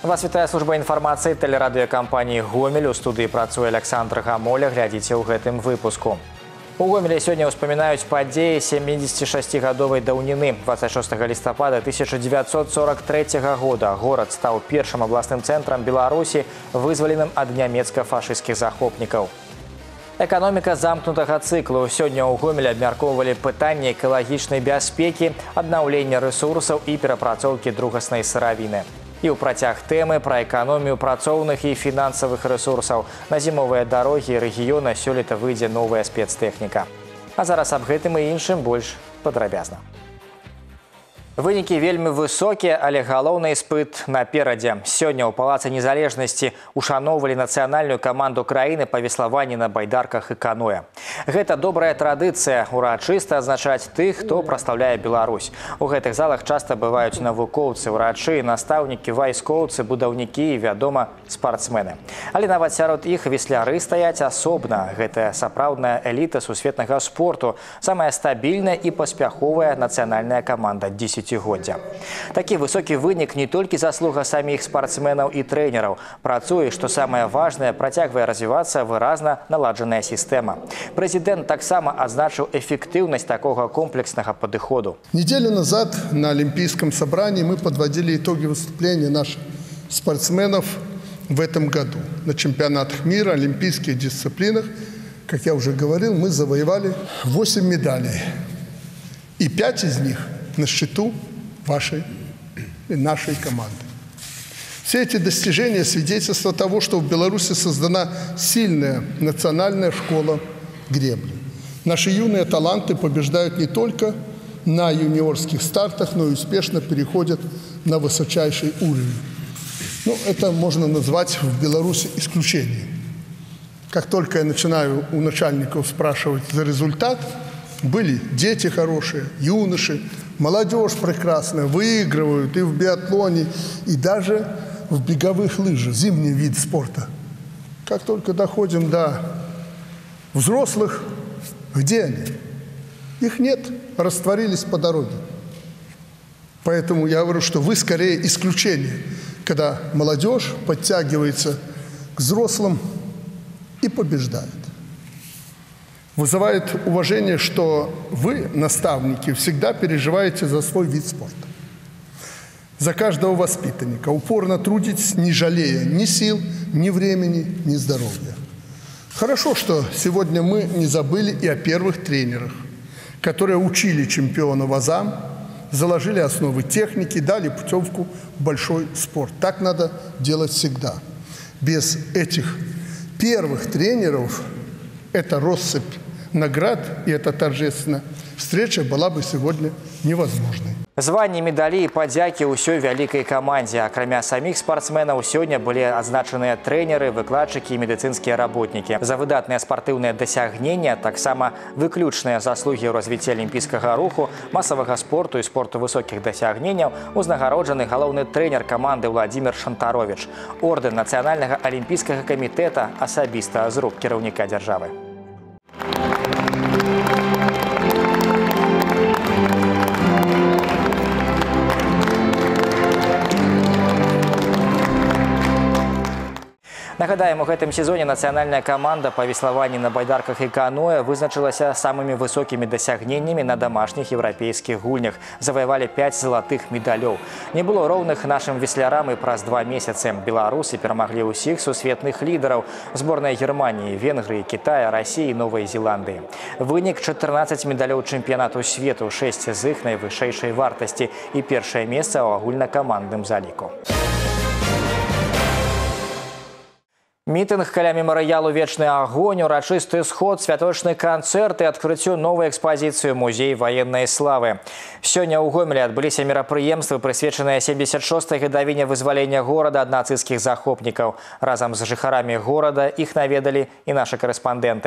Вас вітае служба інфармацыі тэлерадыёкампаніі «Гомель». У студыі працуе Александр Гамоля. Глядзіце ў гэтым выпуску. У Гомелі сёння ўспамінаюць падзеі 76-гадовай даўніны. 26 лістапада 1943 года горад стаў першым абласным цэнтрам Беларусі, вызваленым ад нямецка-фашысцкіх захопнікаў. Эканоміка замкнутага цыклу. Сёння ў Гомелі абмяркоўвалі пытанні экалагічнай бяспекі, аднаўлення рэсурсаў і перапрацоўкі другаснай сыравіны. І ў працяг тэмы пра эканомію працоўных і фінансавых рэсурсаў. На зімовыя дарогі рэгіёна сёлета выйдзе новая спецтэхніка. А зараз аб гэтым і іншым больш падрабязна. Вынікі вельмі высокія, але галоўны іспыт наперадзе. Сёння ў Палацы Незалежнасці ушаноўвалі нацыянальную каманду краіны па веславанні на байдарках і каноэ. Гэта добрая традыцыя урачыста адзначаць тых, хто праслаўляе Беларусь. У гэтых залах часта бываюць навукоўцы, урачы, настаўнікі, вайскоўцы, будаўнікі і, вядома, спартсмены. Але нават сярод іх весляры стаяць асобна. Гэта сапраўдная эліта сусветнага спорту, самая стабільная і паспяховая нацыянальная каманда 10 годдзя. Такі высокі вынік не толькі заслуга саміх спартсменаў і трэнераў. Працуе, што самае важнае, працягвае развівацца выразна наладжаная сістэма. Прэзідэнт таксама адзначыў эфектыўнасць такога комплекснага падыходу. Неделю назад на Олимпийском собрании мы подводили итоги выступления наших спортсменов в этом году. На чемпионатах мира, олимпийских дисциплинах, как я уже говорил, мы завоевали 8 медалей. И 5 из них на счету вашей и нашей команды. Все эти достижения свидетельство того, что в Беларуси создана сильная национальная школа гребли. Наши юные таланты побеждают не только на юниорских стартах, но и успешно переходят на высочайший уровень. Это можно назвать в Беларуси исключением. Как только я начинаю у начальников спрашивать за результат, были дети хорошие, юноши, молодежь прекрасная, выигрывают и в биатлоне, и даже в беговых лыжах, зимний вид спорта. Как только доходим до взрослых, где они? Их нет, растворились по дороге. Поэтому я говорю, что вы скорее исключение, когда молодежь подтягивается к взрослым и побеждает. Вызывает уважение, что вы, наставники, всегда переживаете за свой вид спорта. За каждого воспитанника. Упорно трудитесь, не жалея ни сил, ни времени, ни здоровья. Хорошо, что сегодня мы не забыли и о первых тренерах, которые учили чемпионов азам, заложили основы техники, дали путевку в большой спорт. Так надо делать всегда. Без этих первых тренеров эта россыпь наград и эта торжественная встреча была бы сегодня невозможной. Званні, медалі і падзякі ўсёй вялікай камандзе. Акрамя саміх спартсменаў сёння былі адзначаныя трэнеры, выкладчыкі і медыцынскія работнікі. За выдатныя спартыўныя дасягнення, таксама выключныя заслугі ў развіцці алімпійскага руху, масавага спорту і спорту высокіх дасягненняў узнагароджаны галоўны трэнер каманды Владзімір Шантаровіч. Ордэн Нацыянальнага алімпійскага камітэта асабіста з рук кіраўніка дзяржавы. Нагадаем, у гэтым сезоне нацыянальная каманда па веславанні на байдарках і каноэ вызначылася самымі высокімі дасягненнямі на дамашніх еўрапейскіх гульнях. Заваявалі 5 залатых медалёў. Не было роўных нашым веслярам і праз 2 месяцы. Беларусы перамаглі ўсіх сусветных лідараў. Зборная Германіі, Венгрыі, Китая, Расіі і Новай Зеландыі. Вынік 14 медалёў чэмпіянату свету, 6 з іх найвышэйшай вартасці і першае месца ў агульнакамандным заліку. Мітынг каля мемарыялу «Вечны агонь», урачысты сход, святочны канцэрт і адкрыццё новай экспазіцыі музей ваеннай славы. Сёння ў Гомелі адбыліся мерапрыемствы, прысвечаныя 76-й гадавіне вызвалення горада ад нацысцкіх захопнікаў. Разам з жыхарамі горада іх наведалі і нашы карэспандэнты.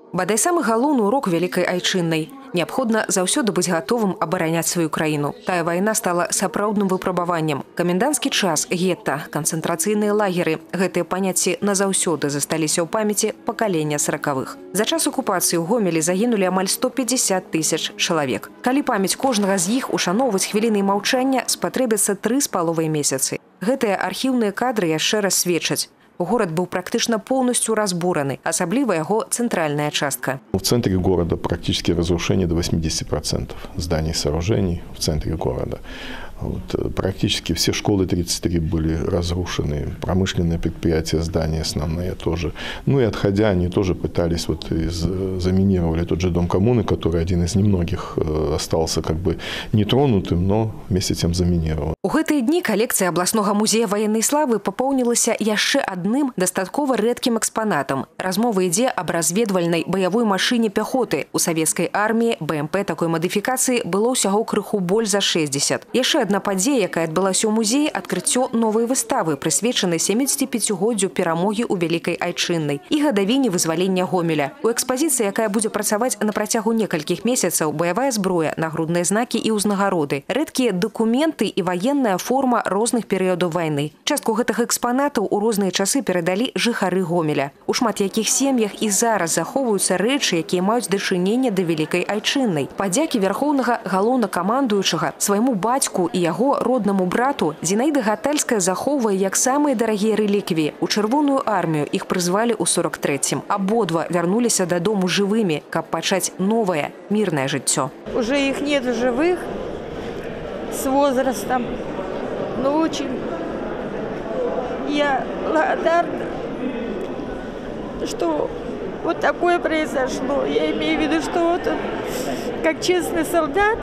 Бадай самы галоўны урок вялікай айчыннай. Неабходна заўсёды быць гатовым абараняць сваю краіну. Тая вайна стала сапраўдным выпрабаваннем. Каменданцкі час, гетта, канцэнтрацыйныя лагеры – гэтыя паняцці назаўсёды засталіся ў памяці пакалення 40-х. За час акупацыі ў Гомелі загінулі амаль 150 тысяч чалавек. Калі памяць кожнага з іх ушаноўваць хвілінай маўчання, спатрэбяцца 3,5 месяцы. Гэтыя архіўныя кадры яшчэ раз сведчаць. Город был практически полностью разбураны, особливо его центральная частка. В центре города практически разрушение до 80% зданий и сооружений в центре города. Вот, практически все школы 33 были разрушены, промышленные предприятия, здания основные тоже. Ну и отходя, они тоже пытались, заминировали тот же дом коммуны, который один из немногих остался как бы нетронутым, но вместе с тем заминирован. У гэтыя дні калекцыя абласнога музея военной славы папоўнілася яшчэ адным дастаткова рэдкім экспанатам. Размова ідзе аб разведвальнай баявой машыне пяхоты. У савецкай арміі БМП такой мадыфікацыі было ўсяго крыху больш за 60. Яшчэ адна падзея, якая адбылася ў музеі, адкрыццё новай выставы, прысвечанай 75-годдзю перамогі ў вялікай айчыннай і гадавіне вызвалення Гомеля. У экспазіцыі, якая будзе працаваць на працягу некалькіх месяцаў, баявая зброя, нагрудныя знакі і ўзнагароды, рэдкія дакументы і ваенная форма розных перыядаў вайны. Частку гэтых экспанатаў у розныя часы перадалі жыхары Гомеля. У шмат якіх сем'ях і зараз захоўваюцца рэчы, якія маюць дачыненне да вялікай айчыннай. Падзякі вярхоўнага галоўнакамандуючага свайму бацьку і яго роднаму брату Зінаіда Гатальская захоўвае як самыя дарагія рэліквіі. У Чырвоную армію іх прызвалі ў 43-м. Абодва вярнуліся дадому жывымі, каб пачаць новае, мірнае жыццё. Уже их нет в живых с возрастом, но очень я благодарна, что вот такое произошло. Я имею в виду, что вот он, как честный солдат,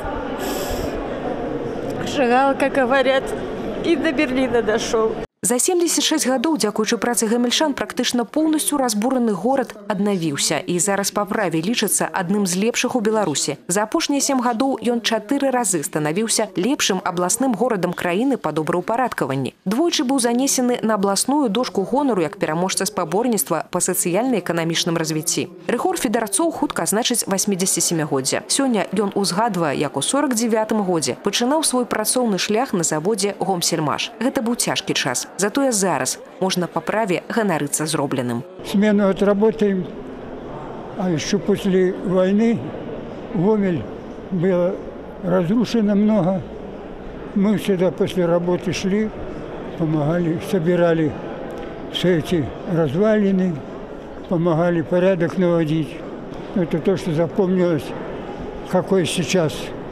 шагал, как говорят, и до Берлина дошел. За 76 гадоў, дзякуючы працы гамельчан, практычна поўнасцю разбураны горад аднавіўся і зараз па праве лічыцца адным з лепшых у Беларусі. За апошнія 7 гадоў ён 4 разы станавіўся лепшым абласным горадам краіны па добраўпарадкаванні. Двойчы быў занесены на абласную дошку гонару як пераможца спаборніцтва па сацыяльна-эканамічным развіцці. Рэкорд федарацоў хутка значыць 87-годдзе. Сёння ён узгадвае, як у 49-м годзе пачынаў свой працоўны шлях на заводзе Гомсельмаш. Гэта быў цяжкі час. Затое зараз можно по праве ганарыцца зробленым. Смену отработаем, а еще после войны Гомель было разрушено много. Мы всегда после работы шли, помогали, собирали все эти развалины, помогали порядок наводить. Это то, что запомнилось, какой сейчас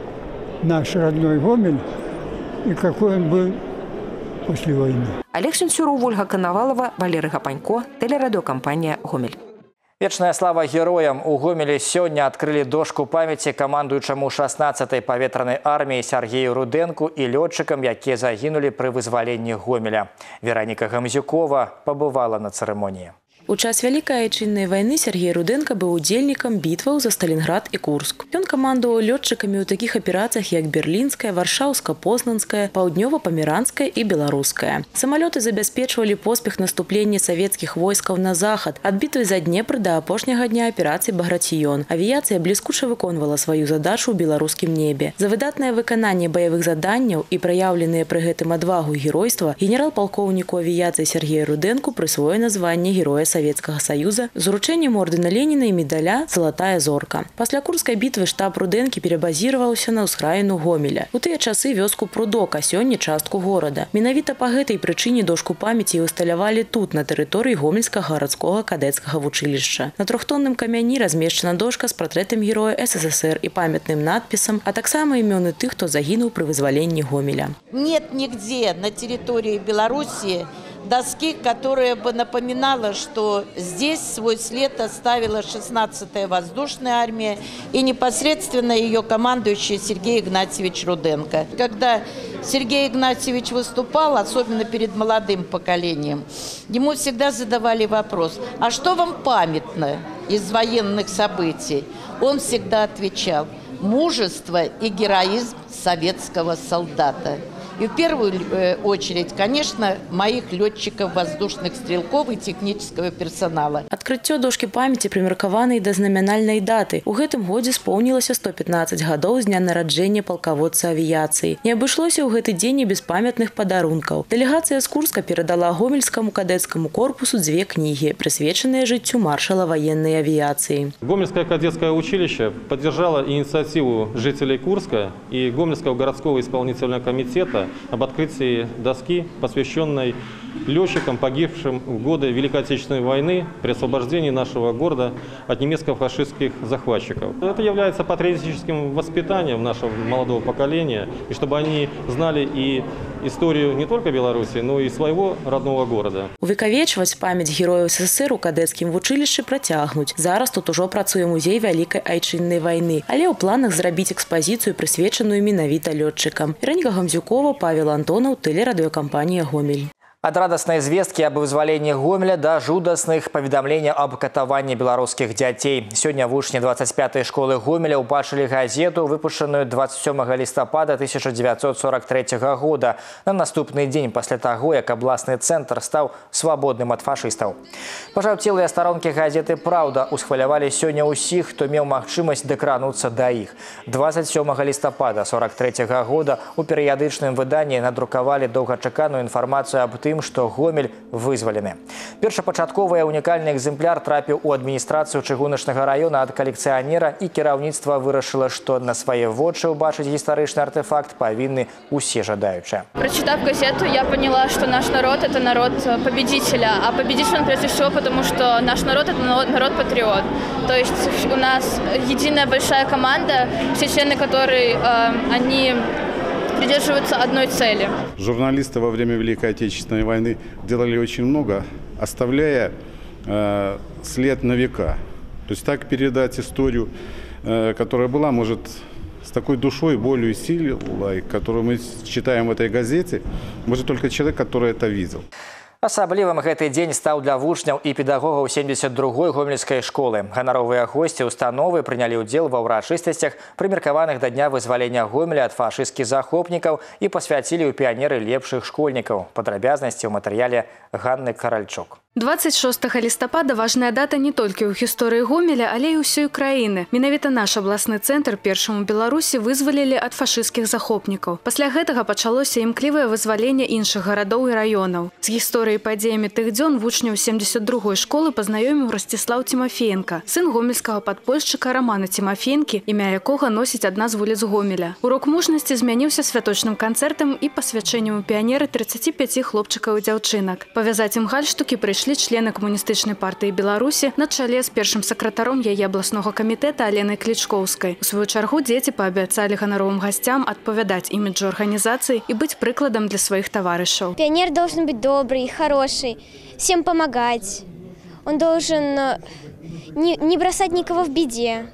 наш родной Гомель и какой он был после войны. Олег Сенцюров, Ольга Коновалова, Валерий Гапанько, телерадиокомпания «Гомель». Вечная слава героям. У Гомелі сёння адкрылі дошку памяці камандуючаму 16-й паветранай арміі Сергею Руденку і лётчыкам, якія загінулі пры вызваленні Гомеля. Вероніка Гамзюкова пабывала на цырымоніі. У час Вялікай айчыннай вайны Сергей Руденко быў удзельнікам бітваў за Сталінград і Курск. Ён камандаваў лётчыкамі ў такіх аперацыях, як Берлінская, Варшаўска-Познанская, Паўднёва-Памеранская і Беларуская. Самалёты забяспечвалі поспех наступлення савецкіх войскаў на захад, ад бітвы за Днепр да апошняга дня аперацыі Багратіён. Авіяцыя бліскуча выконвала сваю задачу ў беларускім небе. За выдатнае выкананне баявых заданняў і праяўленыя пры гэтым адвагу і геройства генерал-палкоўніку авіяцыі Сергею Руденку прысвоена званне Героя Советского Союза з уручэннем ордэна Леніна і медаля «Золотая зорка». Пасля Курскай бітвы штаб Руденкі перабазіраваўся на ўскраіну Гомеля. У тыя часы вёску Прудок, а сёння частку горада. Менавіта па гэтай прычыне дошку памяці ўсталявалі тут, на тэрыторыі Гомельскага гарадскога кадэцкага вучылішча. На 3-тонным камяні размешчана дошка з партрэтам героя СССР і памятным надпісам, а таксама імёны тых, хто загінуў пры вызваленні Гомеля. Нет нигде на территории Белоруссии доски, которая бы напоминала, что здесь свой след оставила 16-я воздушная армия и непосредственно ее командующий Сергей Игнатьевич Руденко. Когда Сергей Игнатьевич выступал, особенно перед молодым поколением, ему всегда задавали вопрос: а что вам памятно из военных событий? Он всегда отвечал: мужество и героизм советского солдата. И в первую очередь, конечно, моих летчиков, воздушных стрелков и технического персонала. Адкрыццё дошкі памяці прымеркаванай да знамянальнай даты. У гэтым годзе споўнілася 115 гадоў з дня нараджэння палкаводца авіяцыі. Не абышлося ў гэты дзень і без памятных падарункаў. Дэлегацыя з Курска перадала Гомельскаму кадэцкаму корпусу 2 кнігі, прысвечаныя жыццю маршала военной авиации. Гомельское кадетское училище поддержало инициативу жителей Курска и Гомельского городского исполнительного комитета об открытии доски, посвященной летчикам, погибшим в годы Великой Отечественной войны при освобождении нашего города от немецко-фашистских захватчиков. Это является патриотическим воспитанием нашего молодого поколения, и чтобы они знали и историю не только Беларуси, но и своего родного города. Увекавечваць памяць герояў СССР у кадэцкім вучылішчы працягнуць. Зараз тут ужо працуе музей Вялікай Айчыннай вайны, але ў планах зрабіць экспазіцыю, прысвечаную менавіта лётчыкам. Вероніка Гамзюкова, Павел Антонов, тэлерадыёкампанія «Гомель». От радостной звестки об вызволении Гомеля до жудасных поведомлений об катавании белорусских детей. Сегодня вучні 25-й школы Гомеля убачили газету, выпущенную 27 листопада 1943 года, на наступный день после того, как областный центр стал свободным от фашистов. Пожаўцелыя сторонки газеты «Правда» усхвалявалі сегодня усіх, кто имел магчымасць докрануться до их. 27 листопада 1943 года у периодичном выдании надруковали долгочаканную информацию об тым, что Гомель вызволены. Першапачатковый уникальный экземпляр трапіў у администрацию чыгуначнага района от коллекционера, и кіраўніцтва вырашыла, что на свои вочы убачыць гістарычны артефакт повинны усе жадаючыя. Прочитав газету, я поняла, что наш народ – это народ победителя. А победитель он прежде всего потому, что наш народ – это народ-патриот. То есть у нас единая большая команда, все члены которой они придерживаются одной цели. Журналисты во время Великой Отечественной войны делали очень много, оставляя след на века. То есть так передать историю, которая была, может, с такой душой, болью и силой, которую мы читаем в этой газете, может только человек, который это видел. Асаблівым гэты дзень стаў для вучняў і педагогаў 72-й гомельскай школы. Ганаровыя госці установы прынялі ўдзел ва ўрачыстасцях, прымеркаваных да дня вызвалення Гомеля ад фашысцкіх захопнікаў, і пасвяцілі ў піянеры лепшых школьнікаў. Падрабязнасці ў матэрыяле Ганны Каральчук. 26 лістапада важная дата не толькі ў гісторыі Гомеля, але і ўсёй краіны. Менавіта наш абласны цэнтр першым у Беларусі вызвалілі ад фашысцкіх захопнікаў. Пасля гэтага пачалося імклівае вызваленне іншых гарадоў і раёнаў. З гісторыяй і падзеямі тых дзён вучняў 72-й школы пазнаёміў Ростислав Тимофеенко, сын гомельскага падпольшчыка Романа Тимофеенкі, імя якога носіць адна з вуліц Гомеля. Урок мужнасці змяніўся святочным канцэртам і пасвячэннем у піянеры 35 хлопчыкаў і дзяўчынак. Павязаць ім гальштукі прыйшлі члены камуністычнай партыі Беларусі на чале з першым сакратаром яе абласнога камітэта Аленай Клічкоўскай. У сваю чаргу дзеці паабяцалі ганаровым гасцям адпавядаць іміджу арганізацыі і быць прыкладам для сваіх таварышаў. Пионер должен быть добрый, хороший, всем помогать. Он должен не бросать никого в беде.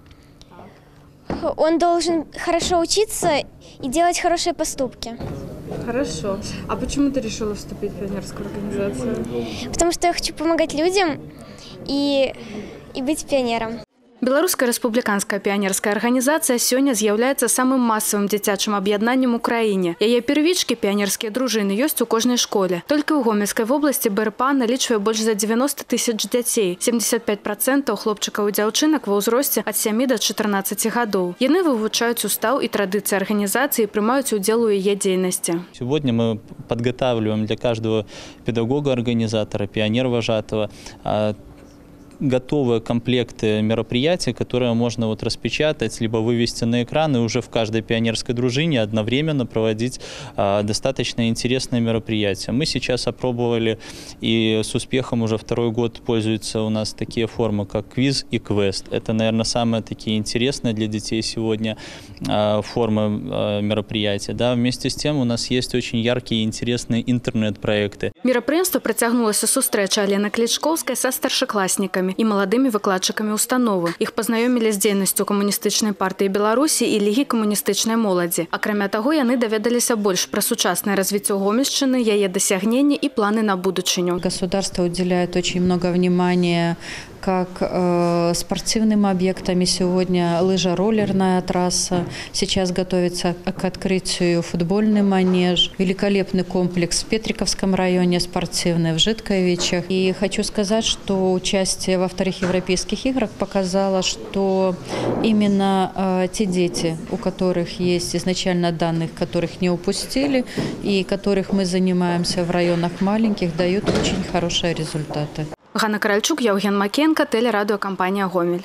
Он должен хорошо учиться и делать хорошие поступки. Хорошо. А почему ты решила вступить в пионерскую организацию? Потому что я хочу помогать людям и быть пионером. Беларуская рэспубліканская піянерская арганізацыя сёння з'яўляецца самым масавым дзіцячым аб'яднаннем у краіне. Яе первічкі, піянерскія дружыны, ёсць у кожнай школе. Толькі ў Гомельскай вобласці БРПА налічвае больш за 90 тысяч дзяцей. 75% хлопчыкаў і дзяўчынак ва ўзросце ад 7 до 14 гадоў. Яны вывучаюць устаў і традыцыі арганізацыі і прымаюць удзел у яе дзейнасці. Сегодня мы подготавливаем для каждого педагога-организатора, пионер-вожатого готовые комплекты мероприятий, которые можно распечатать, либо вывести на экран и уже в каждой пионерской дружине одновременно проводить достаточно интересные мероприятия. Мы сейчас опробовали и с успехом уже второй год пользуются у нас такие формы, как квиз и квест. Это, наверное, самые такие интересные для детей сегодня формы мероприятия. Да, вместе с тем у нас есть очень яркие и интересные интернет-проекты. Мерапрыемства працягнулася сустрэча Алены Клічкоўскай са старшакласнікамі і маладымі выкладчыкамі установы. Іх пазнаёмілі з дзейнасцю камуністычнай партыі Беларусі і Лігі камуністычнай моладзі. Акрамя таго, яны даведаліся больш пра сучаснае развіццё Гомельшчыны, яе дасягненні і планы на будучыню. Государство уделяет очень много внимания как спортивными объектами. Сегодня лыжо-роллерная трасса. Сейчас готовится к открытию футбольный манеж. Великолепный комплекс в Петриковском районе спортивный, в Житковичах. И хочу сказать, что участие во вторых европейских играх показало, что именно те дети, у которых есть изначально данных, которых не упустили и которых мы занимаемся в районах маленьких, дают очень хорошие результаты. Ганна Каральчук, Евген Макенко, телерадиокомпания «Гомель».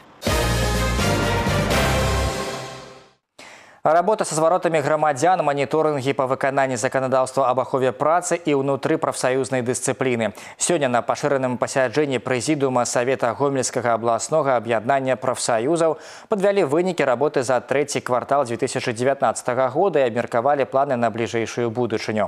Работа со зворотамі грамадзян, моніторинги по выкананні законодаўства об ахове працы і ўнутры прафсаюзнай дысцыпліны. Сёння на пашыраным пасяджэнні прэзідыума Савета Гомельскага абласнога аб'яднання прафсаюзаў падвялі вынікі работы за трэці квартал 2019 года і абмеркавалі планы на бліжэйшую будучыню.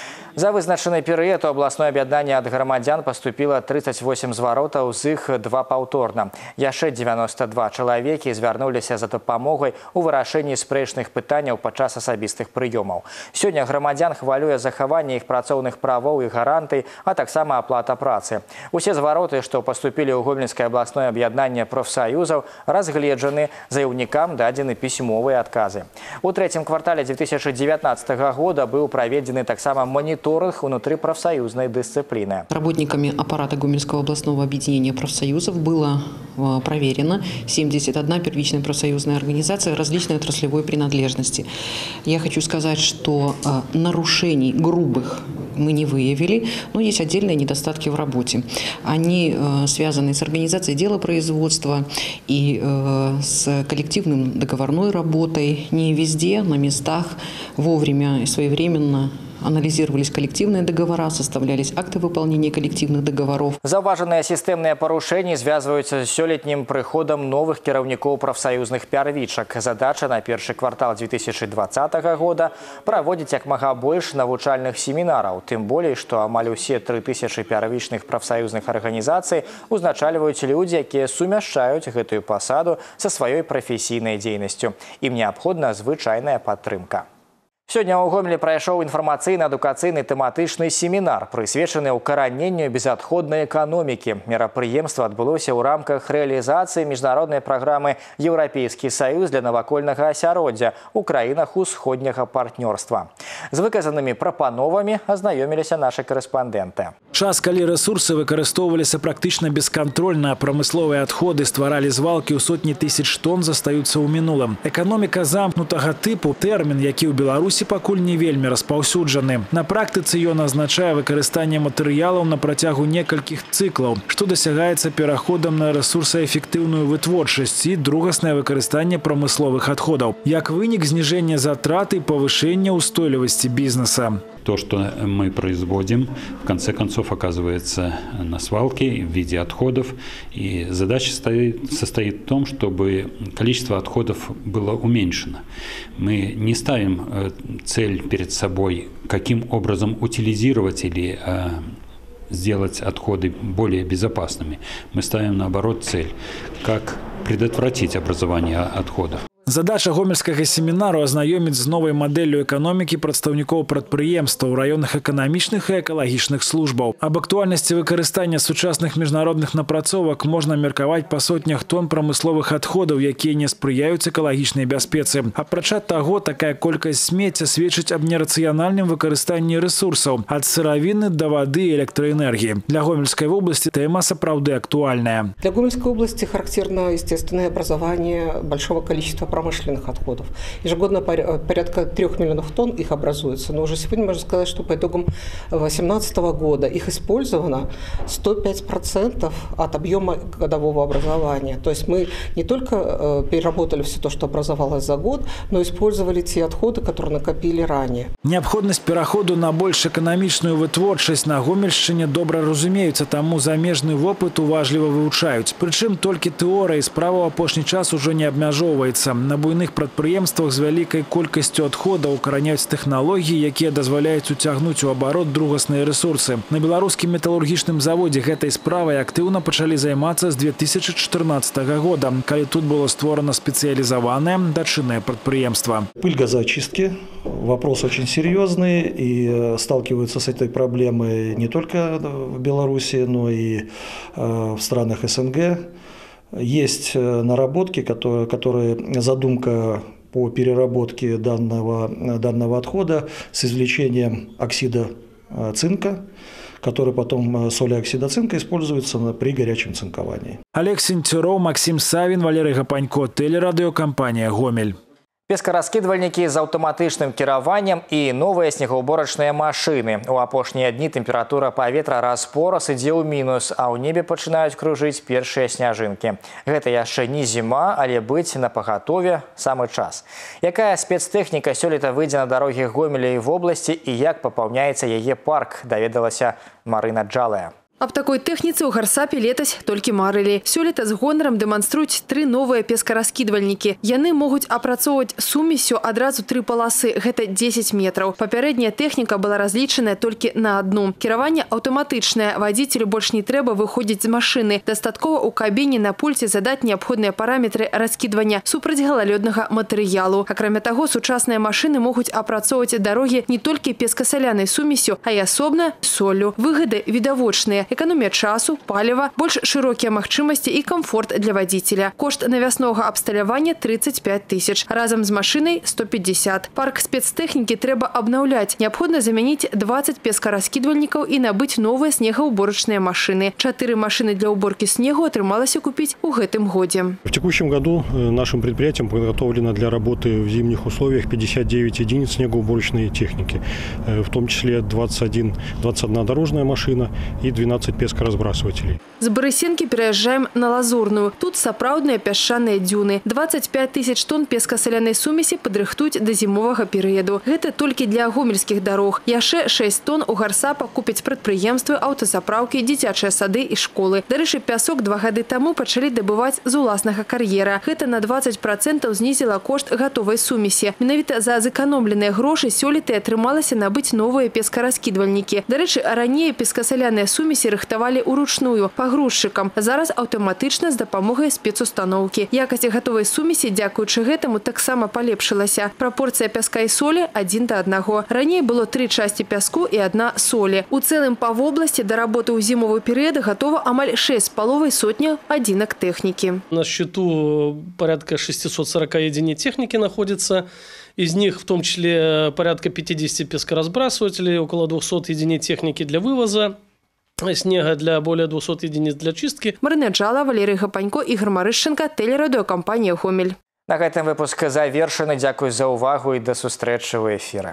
За вызначаны перыяд у абласное аб'яднанне ад грамадзян паступіла 38 зваротаў, з іх 2 паўторна. Яшчэ 92 чалавекі звярнуліся за дапамогай у вырашэнні спрэчных пытанняў падчас асабістых прыёмаў. Сёння грамадзян хвалюе захаванне іх працоўных правоў і гарантый, а таксама аплата працы. Усе звароты, што паступілі ў Гомельскае абласное аб'яднанне прафсаюзаў, разгледжаны, заяўнікам дадзены пісьмовыя адказы. У трэцім квартале 2019 года быў праведзены таксама моніторинг внутри профсоюзной дисциплины. Работниками аппарата Гомельского областного объединения профсоюзов было проверено 71 первичная профсоюзная организация различной отраслевой принадлежности. Я хочу сказать, что нарушений грубых мы не выявили, но есть отдельные недостатки в работе. Они связаны с организацией делопроизводства и с коллективным договорной работой. Не везде, на местах, вовремя и своевременно анализировались коллективные договора, составлялись акты выполнения коллективных договоров. Заўважаныя сістэмныя парушэнні звязваюцца з сёлетнім прыходам новых кіраўнікоў прафсаюзных пярвічак. Задача на першы квартал 2020 года праводзіць як мага больш навучальных семінараў. Тым болей, што амаль усе 3000 пярвічных прафсаюзных арганізацый узначальваюць людзі, якія сумяшчаюць гэтую пасаду са сваёй прафесійнай дзейнасцю. Ім неабходна звычайная падтрымка. Сёння ў Гомелі прайшоў інфармацыйна-адукацыйны тэматычны семінар, прысвечаны ўкараненню безадходнай эканомікі. Мерапрыемства адбылося ў рамках рэалізацыі міжнароднай праграмы «Еўрапейскі саюз для навакольнага асяроддзя» ў краінах усходняга партнёрства. З выказанымі прапановамі азнаёміліся нашы корэспандэнты. Час, калі рэсурсы выкарыстоўваліся практычна бескантрольна, прамысловыя адходы стваралі звалкі ў сотні тысяч тонн, застаюцца ў мінулым. Эканоміка замкнутага тыпу – тэрмін, які ў Беларусі пакуль не вельмі распаўсюджаны. На практыцы ён азначае выкарыстанне матэрыялаў на працягу некалькіх цыклаў, што дасягаецца пераходам на рэсурсаэфектыўную вытворчасць і другаснае выкарыстанне прамысловых адходаў. Як вынік зніжэння затрат і павышэння ўстойлівасці бізнеса. То, что мы производим, в конце концов оказывается на свалке в виде отходов. И задача состоит в том, чтобы количество отходов было уменьшено. Мы не ставим цель перед собой, каким образом утилизировать или сделать отходы более безопасными. Мы ставим, наоборот, цель, как предотвратить образование отходов. Задача гомельскага семінару азнаёміць з новай мадэллю эканомікі прадстаўнікоў прадпрыемства ў раёнах эканамічных і экалагічных службаў. Аб актуальнасці выкарыстання сучасных міжнародных напрацовак можна меркаваць па сотнях тонн прамысловых адходаў, якія не спрыяюць экалагічнай бяспецы. Апрача таго, такая колькасць смецця сведчыць аб нерацыянальным выкарыстанні рэсурсаў ад сыравіны да вады і электраэнергіі. Для Гомельской области тэма сапраўды актуальная. Для Гомельской области характерно естественное образование большого количества промышленных отходов. Ежегодно порядка 3 миллионов тонн их образуется. Но уже сегодня можно сказать, что по итогам 2018 года их использовано 105% от объема годового образования. То есть мы не только переработали все то, что образовалось за год, но использовали те отходы, которые накопили ранее. Необходимость переходу на больш эканамічную вытворчасць на Гомельшчыне добра разумеюцца, таму замежны вопыт уважліва вывучаюць. Прычым толькі тэорыя, справа ў апошні час ужо не абмяжоўваецца. На буйных прадпрыемствах з вялікай колькасцю адходаў укараняюць тэхналогіі, якія дазваляюць уцягнуць у абарот другасныя рэсурсы. На беларускім металургічным заводзе гэтай справай актыўна пачалі займацца з 2014 года, калі тут было створана спецыялізаванае дачыннае прадпрыемства. Пыль газоочистки – вопрос очень серьезный, и сталкиваются с этой проблемой не только в Беларуси, но и в странах СНГ. Есть наработки, которые задумка по переработке данного отхода с извлечением оксида цинка, который потом соли оксида цинка используется при горячем цинковании. Олег Сентюров, Максим Савин, Валерий Гапанько, телерадиокомпания «Гомель». Пескараскідвальнікі з аўтаматычным кіраваннем і новыя снегаўборачныя машыны. У апошнія дні тэмпература паветра раз-пораз ідзе ў мінус, а ў небе пачынаюць кружыць першыя сняжынкі. Гэта яшчэ не зіма, але быць на пагатове самы час. Якая спецтэхніка сёлета выйдзе на дарогі Гомеля і вобласці і як папаўняецца яе парк, даведалася Марына Джалая. Аб такой тэхніцы ў Гарсапе летась толькі марылі. Сёлета з гонарам дэманструюць 3 новыя пескараскідвальнікі. Яны могуць апрацоўваць сумесю адразу 3 паласы, гэта 10 метраў. Папярэдняя тэхніка была разлічаная толькі на одну. Кіраванне аўтаматычнае. Вадзіцелю больш не трэба выходзіць з машыны. Дастаткова ў кабіне на пульце задаць неабходныя параметры раскідвання супраць галалёднага матэрыялу. Акрамя таго, сучасныя машыны могуць апрацоўваць дарогі не толькі пескасалянай сумесю, а і асобна соллю. Выгады відавочныя. Эканомія часу, паліва, больш шырокія магчымасці і камфорт для вадзіцеля. Кошт навяснога абсталявання 35 000. Разам з машынай 150. Парк спецтэхнікі трэба абнаўляць. Неабходна замяніць 20 пескараскідвальнікаў і набыць новыя снегаўборачныя машыны. 4 машыны для уборки снегу атрымалася купіць у гэтым годзе. В текущем году нашим предприятием подготовлено для работы в зимних условиях 59 единиц снегоуборочной техники, в том числе 21 дорожная машина и 12 пескоразбрасывателей. З Барысенкі пераязджаем на Лазурную. Тут сапраўдныя пясчаныя дзюны. 25 000 тонн пескасалянай сумесі падрыхтуюць да зімовага перыяду. Гэта толькі для гомельскіх дарог. Яшчэ 6 тонн у Гарсапа купяць прадпрыемствы, аўтазапраўкі, дзіцячыя сады і школы. Дарэчы, пясок 2 гады таму пачалі дабываць з уласнага кар'ера. Гэта на 20% знізіла кошт гатовай сумесі. Менавіта за зэканомленыя грошы сёлета атрымалася набыць новыя пескараскідвальнікі. Дарэчы, раней пескасаляныя сумесі рыхтавалі ўручную пагрузчыкам. Зараз аўтаматычна з дапамогай спецустаноўкі. Якасць гатовай сумесі дзякуючы гэтаму таксама палепшылася. Прапорцыя пяска і солі 1:1. Раней было 3 часці пяску і 1 солі. У цэлым па вобласці да работы ў зімовы перыяд гатова амаль 6,5 сотні адзінак тэхнікі. На счету порядка 640 единиц техники находится. Из них в том числе порядка 50 пескоразбрасывателей, около 200 единиц техники для вывоза снега, для более 200 единиц для чистки. Марына Джала, Валерий Гапанько, Игорь Марышченко, телерадиокомпания «Гомель». На гэтым выпуск завершаны. Дзякуй за увагу і да сустрэчы ў эфіры.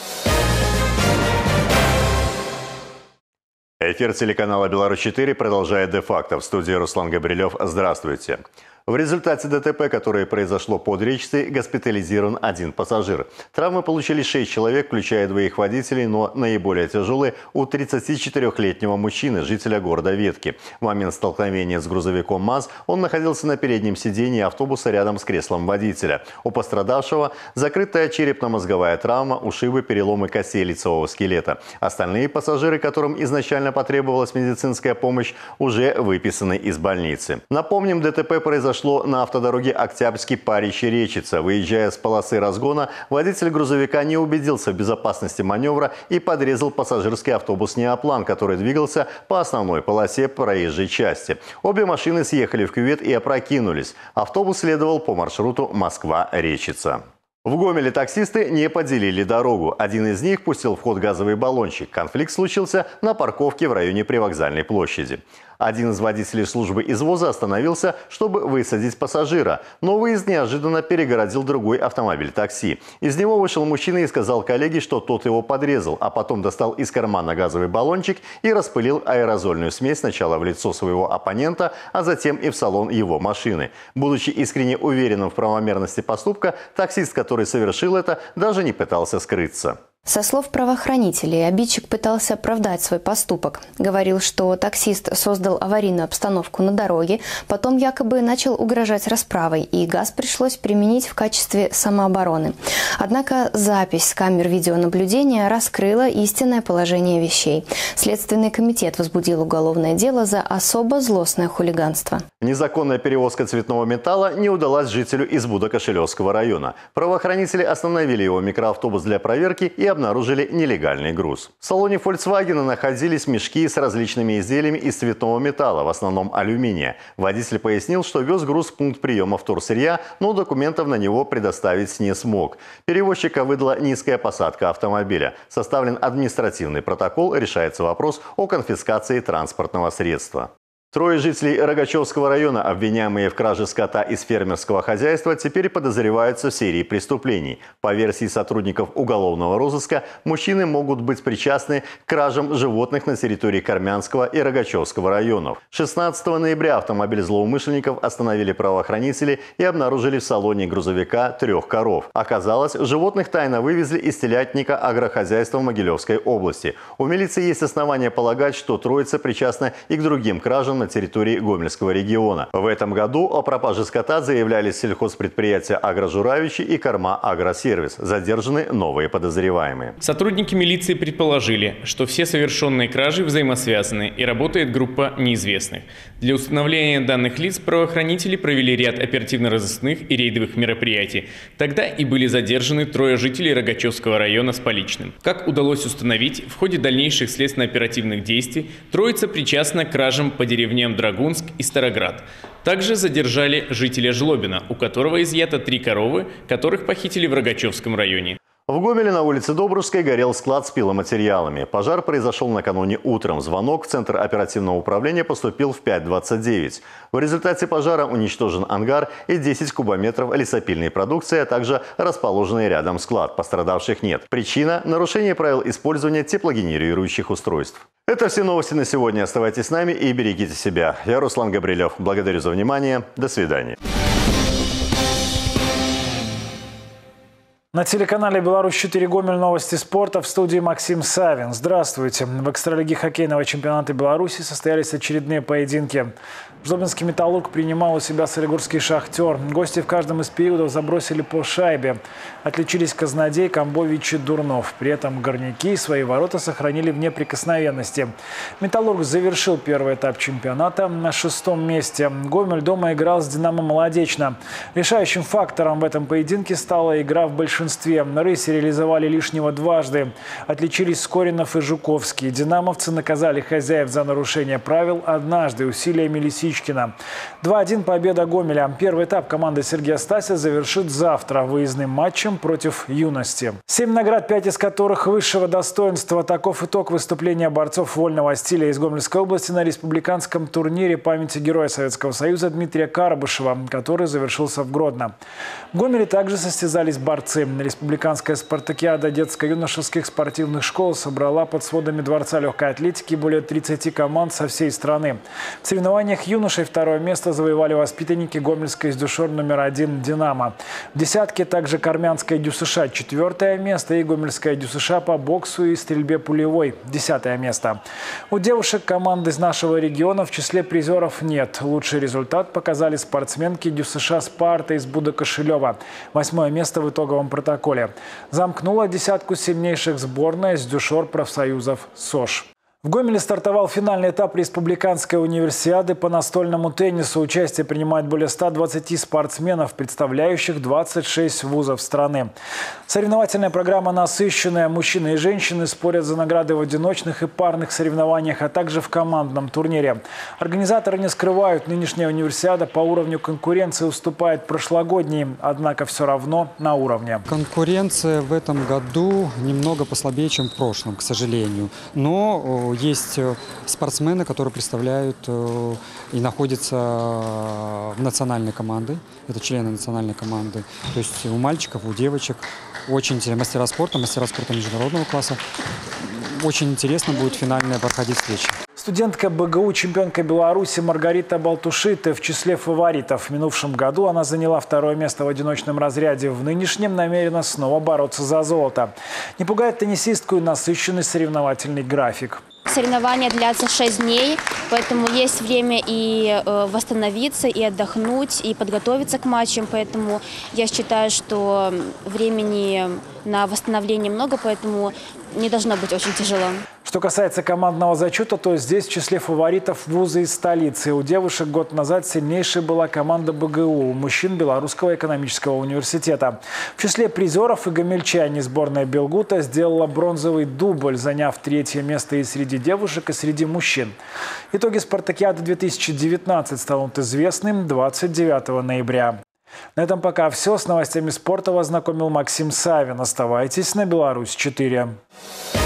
Эфир телеканала «Беларусь-4» продолжает де-факто. В студии Руслан Габрилев. Здравствуйте. В результате ДТП, которое произошло под Речицей, госпитализирован 1 пассажир. Травмы получили 6 человек, включая 2 водителей, но наиболее тяжелые у 34-летнего мужчины, жителя города Ветки. В момент столкновения с грузовиком МАЗ он находился на переднем сидении автобуса рядом с креслом водителя. У пострадавшего закрытая черепно-мозговая травма, ушибы, переломы костей лицевого скелета. Остальные пассажиры, которым изначально потребовалась медицинская помощь, уже выписаны из больницы. Напомним, ДТП произошло на автодороге Октябрьский-Парищи-Речица. Выезжая с полосы разгона, водитель грузовика не убедился в безопасности маневра и подрезал пассажирский автобус «Неоплан», который двигался по основной полосе проезжей части. Обе машины съехали в кювет и опрокинулись. Автобус следовал по маршруту Москва-Речица. В Гомеле таксисты не поделили дорогу. Один из них пустил в ход газовый баллончик. Конфликт случился на парковке в районе Привокзальной площади. Один из водителей службы извоза остановился, чтобы высадить пассажира. Но выезд неожиданно перегородил другой автомобиль такси. Из него вышел мужчина и сказал коллеге, что тот его подрезал, а потом достал из кармана газовый баллончик и распылил аэрозольную смесь сначала в лицо своего оппонента, а затем и в салон его машины. Будучи искренне уверенным в правомерности поступка, таксист, который совершил это, даже не пытался скрыться. Со слов правоохранителей, обидчик пытался оправдать свой поступок. Говорил, что таксист создал аварийную обстановку на дороге, потом якобы начал угрожать расправой, и газ пришлось применить в качестве самообороны. Однако запись с камер видеонаблюдения раскрыла истинное положение вещей. Следственный комитет возбудил уголовное дело за особо злостное хулиганство. Незаконная перевозка цветного металла не удалась жителю из Будо-Кошелевского района. Правоохранители остановили его микроавтобус для проверки и обнаружили нелегальный груз. В салоне Volkswagen находились мешки с различными изделиями из цветного металла, в основном алюминия. Водитель пояснил, что вез груз в пункт приема вторсырья, но документов на него предоставить не смог. Перевозчика выдала низкая посадка автомобиля. Составлен административный протокол, решается вопрос о конфискации транспортного средства. Трое жителей Рогачевского района, обвиняемые в краже скота из фермерского хозяйства, теперь подозреваются в серии преступлений. По версии сотрудников уголовного розыска, мужчины могут быть причастны к кражам животных на территории Кармянского и Рогачевского районов. 16 ноября автомобиль злоумышленников остановили правоохранители и обнаружили в салоне грузовика 3 коров. Оказалось, животных тайно вывезли из телятника агрохозяйства Могилевской области. У милиции есть основания полагать, что троица причастна и к другим кражам на территории Гомельского региона. В этом году о пропаже скота заявляли сельхозпредприятия «Агрожуравичи» и «Корма Агросервис». Задержаны новые подозреваемые. Сотрудники милиции предположили, что все совершенные кражи взаимосвязаны и работает группа неизвестных. Для установления данных лиц правоохранители провели ряд оперативно-розыскных и рейдовых мероприятий. Тогда и были задержаны 3 жителей Рогачевского района с поличным. Как удалось установить, в ходе дальнейших следственно-оперативных действий троица причастна к кражам по деревням Драгунск и Староград. Также задержали жителя Жлобина, у которого изъято 3 коровы, которых похитили в Рогачевском районе. В Гомеле на улице Добружской горел склад с пиломатериалами. Пожар произошел накануне утром. Звонок в Центр оперативного управления поступил в 5:29. В результате пожара уничтожен ангар и 10 кубометров лесопильной продукции, а также расположенный рядом склад. Пострадавших нет. Причина – нарушение правил использования теплогенерирующих устройств. Это все новости на сегодня. Оставайтесь с нами и берегите себя. Я Руслан Габрилев. Благодарю за внимание. До свидания. На телеканале «Беларусь-4 Гомель» новости спорта, в студии Максим Савин. Здравствуйте. В экстралиге хоккейного чемпионата Беларуси состоялись очередные поединки. Жлобинский «Металлург» принимал у себя солигорский «Шахтер». Гости в каждом из периодов забросили по шайбе. Отличились Казнодей, Камбович и Дурнов. При этом горняки свои ворота сохранили в неприкосновенности. «Металлург» завершил первый этап чемпионата на 6-м месте. Гомель дома играл с «Динамо» Молодечно. Решающим фактором в этом поединке стала игра в большинстве. Рыси реализовали лишнего дважды. Отличились Скоринов и Жуковский. «Динамовцы» наказали хозяев за нарушение правил однажды усилиями Лисичкина. 2-1 победа Гомеля. Первый этап команда Сергея Стася завершит завтра выездным матчем против «Юности». 7 наград, 5 из которых высшего достоинства. Таков итог выступления борцов вольного стиля из Гомельской области на республиканском турнире памяти Героя Советского Союза Дмитрия Карбышева, который завершился в Гродно. В Гомеле также состязались борцы. Республиканская спартакиада детско-юношеских спортивных школ собрала под сводами Дворца легкой атлетики более 30 команд со всей страны. В соревнованиях юношей 2-е место завоевали воспитанники Гомельской СДЮШОР номер 1 «Динамо». В десятке также Кармянская ДЮСШ 4-е место и Гомельская ДЮСШ по боксу и стрельбе пулевой 10-е место. У девушек команд из нашего региона в числе призеров нет. Лучший результат показали спортсменки ДЮСШ «Спарта» из Будо-Кошелева. 8-е место в итоговом протоколе. Замкнула десятку сильнейших сборная СДЮШОР профсоюзов СОЖ. В Гомеле стартовал финальный этап республиканской универсиады по настольному теннису. Участие принимает более 120 спортсменов, представляющих 26 вузов страны. Соревновательная программа насыщенная. Мужчины и женщины спорят за награды в одиночных и парных соревнованиях, а также в командном турнире. Организаторы не скрывают, нынешняя универсиада по уровню конкуренции уступает прошлогодней, однако все равно на уровне. Конкуренция в этом году немного послабее, чем в прошлом, к сожалению. Но есть спортсмены, которые представляют и находятся в национальной команде. Это члены национальной команды. То есть у мальчиков, у девочек. Очень интересно. Мастера спорта международного класса. Очень интересно будет финальная проходить встреча. Студентка БГУ, чемпионка Беларуси Маргарита Балтушиты в числе фаворитов. В минувшем году она заняла 2-е место в одиночном разряде. В нынешнем намерена снова бороться за золото. Не пугает теннисистку и насыщенный соревновательный график. Соревнования длятся 6 дней, поэтому есть время и восстановиться, и отдохнуть, и подготовиться к матчам. Поэтому я считаю, что времени на восстановление много, поэтому не должно быть очень тяжело. Что касается командного зачета, то здесь в числе фаворитов вузы из столицы. У девушек год назад сильнейшей была команда БГУ, у мужчин Белорусского экономического университета. В числе призеров и гомельчане сборная Белгута сделала бронзовый дубль, заняв 3-е место и среди девушек, и среди мужчин. Итоги спартакиады 2019 станут известным 29 ноября. На этом пока все. С новостями спорта вас знакомил Максим Савин. Оставайтесь на Беларусь 4.